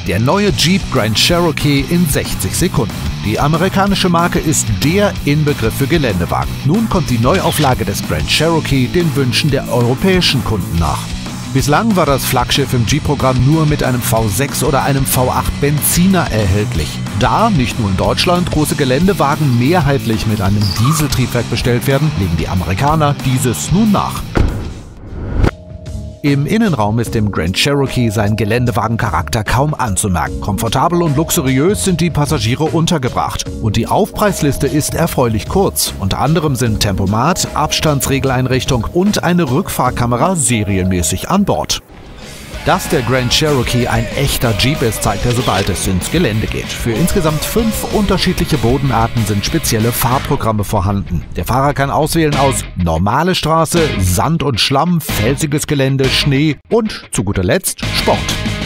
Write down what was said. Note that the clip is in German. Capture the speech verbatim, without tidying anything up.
Der neue Jeep Grand Cherokee in sechzig Sekunden. Die amerikanische Marke ist der Inbegriff für Geländewagen. Nun kommt die Neuauflage des Grand Cherokee den Wünschen der europäischen Kunden nach. Bislang war das Flaggschiff im Jeep-Programm nur mit einem V sechs oder einem V acht Benziner erhältlich. Da nicht nur in Deutschland große Geländewagen mehrheitlich mit einem Dieseltriebwerk bestellt werden, legen die Amerikaner dieses nun nach. Im Innenraum ist dem Grand Cherokee sein Geländewagencharakter kaum anzumerken. Komfortabel und luxuriös sind die Passagiere untergebracht. Und die Aufpreisliste ist erfreulich kurz. Unter anderem sind Tempomat, Abstandsregeleinrichtung und eine Rückfahrkamera serienmäßig an Bord. Dass der Grand Cherokee ein echter Jeep ist, zeigt er, sobald es ins Gelände geht. Für insgesamt fünf unterschiedliche Bodenarten sind spezielle Fahrprogramme vorhanden. Der Fahrer kann auswählen aus normale Straße, Sand und Schlamm, felsiges Gelände, Schnee und zu guter Letzt Sport.